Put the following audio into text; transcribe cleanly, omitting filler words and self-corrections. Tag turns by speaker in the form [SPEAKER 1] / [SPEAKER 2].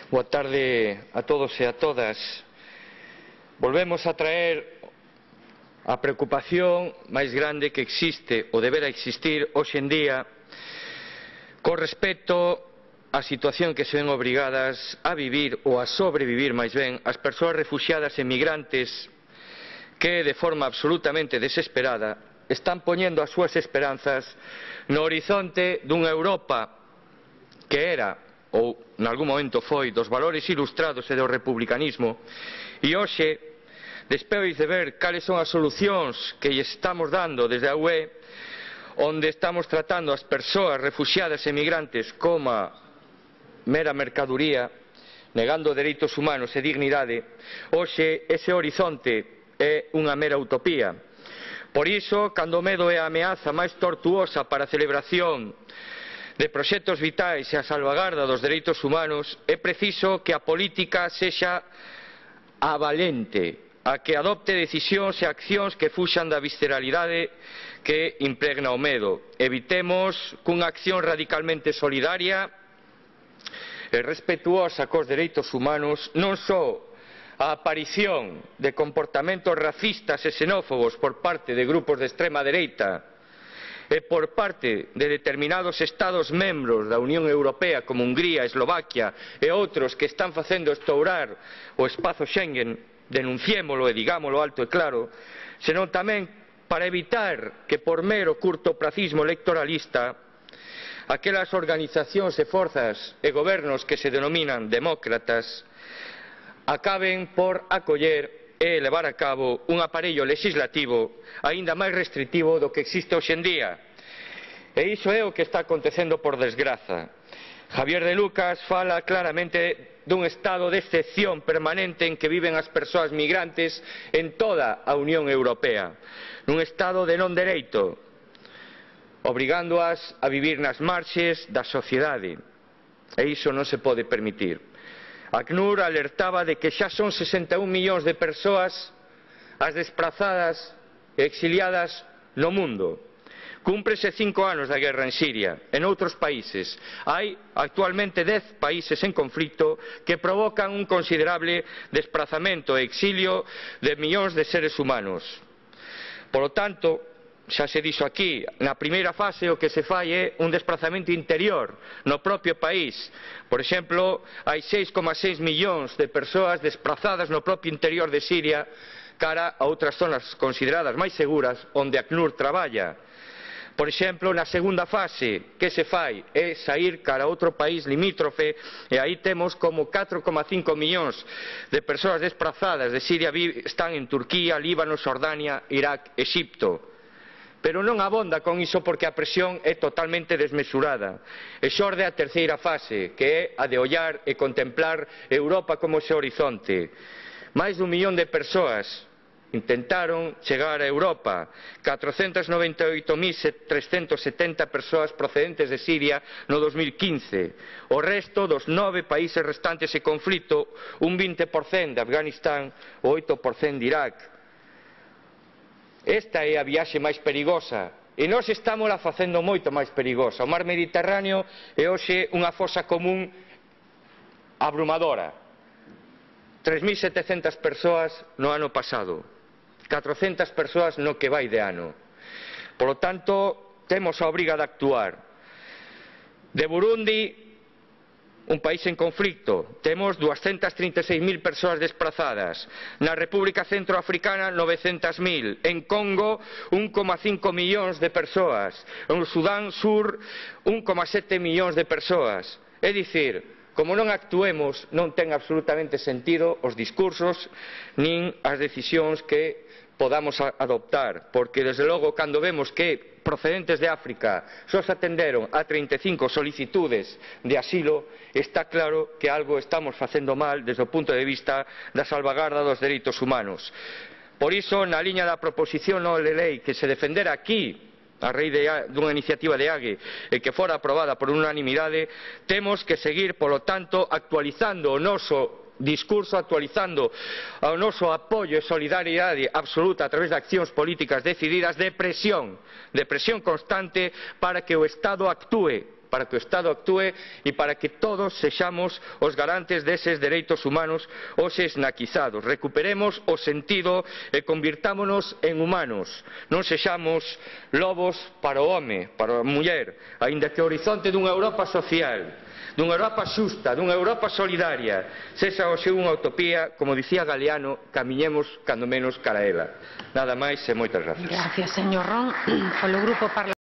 [SPEAKER 1] Boa tarde a todos e a todas. Volvemos a traer a preocupación máis grande que existe ou debera existir hoxe en día con respecto á situación que se ven obrigadas a vivir ou a sobrevivir máis ben as persoas refuxiadas e migrantes que de forma absolutamente desesperada están poñendo as súas esperanzas no horizonte dunha Europa que era ou nalgún momento foi dos valores ilustrados e do republicanismo, e hoxe, despois de ver cales son as solucións que lle estamos dando desde a UE, onde estamos tratando as persoas refuxiadas e migrantes como mera mercaduría, negando dereitos humanos e dignidade, hoxe ese horizonte é unha mera utopía. Por iso, cando o medo é a ameaza máis tortuosa para a celebración de proxectos vitais e a salvagarda dos dereitos humanos, é preciso que a política sexa a valente, a que adopte decisións e accións que fuxan da visceralidade que impregna o medo. Evitemos cunha acción radicalmente solidaria e respetuosa cos dereitos humanos non só a aparición de comportamentos racistas e xenófobos por parte de grupos de extrema dereita e por parte de determinados Estados membros da Unión Europea como Hungría, Eslovaquia e outros que están facendo estourar o espazo Schengen, denunciémolo e digámolo alto e claro, senón tamén para evitar que por mero curtopracismo electoralista aquelas organizacións e forzas e gobernos que se denominan demócratas acaben por acoller e levar a cabo un aparello legislativo aínda máis restritivo do que existe hoxe en día. E iso é o que está acontecendo por desgraza. Javier de Lucas fala claramente dun estado de excepción permanente en que viven as persoas migrantes en toda a Unión Europea, nun estado de non dereito, obrigándoas a vivir nas marxes da sociedade. E iso non se pode permitir. ACNUR alertaba de que xa son 61 millóns de persoas as desprazadas e exiliadas no mundo. Cúmprese 5 anos da guerra en Siria. En outros países hai actualmente 10 países en conflito que provocan un considerable desprazamento e exilio de millóns de seres humanos. Por lo tanto, xa se dixo aquí, na primeira fase o que se fai é un desprazamento interior no propio país. Por exemplo, hai 6,6 millóns de persoas desprazadas no propio interior de Siria cara a outras zonas consideradas máis seguras onde ACNUR traballa. Por exemplo, na segunda fase, que se fai é saír cara a outro país limítrofe e aí temos como 4,5 millóns de persoas desprazadas de Siria están en Turquía, Líbano, Xordania, Irak, Exipto. Pero non abonda con iso porque a presión é totalmente desmesurada. E xorde a terceira fase, que é a de ollar e contemplar Europa como ese horizonte. Máis dun millón de persoas intentaron chegar a Europa, 498.370 persoas procedentes de Siria no 2015. O resto dos 9 países restantes en conflito, un 20% de Afganistán, o 8% de Irak. Esta é a viaxe máis perigosa e nós estamos a facendo moito máis perigosa. O mar Mediterráneo é hoxe unha fosa común abrumadora. 3.700 persoas no ano pasado, 400 persoas no que vai de ano. Por lo tanto, temos a obriga de actuar. De Burundi, un país en conflicto, temos 236.000 persoas desprazadas. Na República Centroafricana, 900.000. En Congo, 1,5 millóns de persoas. En Sudán Sur, 1,7 millóns de persoas. É dicir, como non actuemos, non ten absolutamente sentido os discursos nin as decisións que podamos adoptar, porque desde logo cando vemos que procedentes de África só se atenderon a 35 solicitudes de asilo, está claro que algo estamos facendo mal desde o punto de vista da salvagarda dos dereitos humanos. Por iso, na liña da proposición non de lei que se defendera aquí a raíz dunha iniciativa de AGE e que fora aprobada por unanimidade, temos que seguir, polo tanto, actualizando o noso discurso, actualizando o noso apoio e solidariedade absoluta a través de accións políticas decididas de presión constante para que o Estado actúe para que o Estado actúe e para que todos sexamos os garantes deses dereitos humanos hoxe esnaquizados. Recuperemos o sentido e convirtámonos en humanos. Non sexamos lobos para o home, para a muller, aínda que o horizonte dunha Europa social, dunha Europa xusta, dunha Europa solidaria, sexa hoxe unha utopía, como dicía Galeano, camiñemos cando menos cara a ela. Nada máis e moitas gracias.
[SPEAKER 2] Gracias, señor Ron. Polo Grupo Parlamentario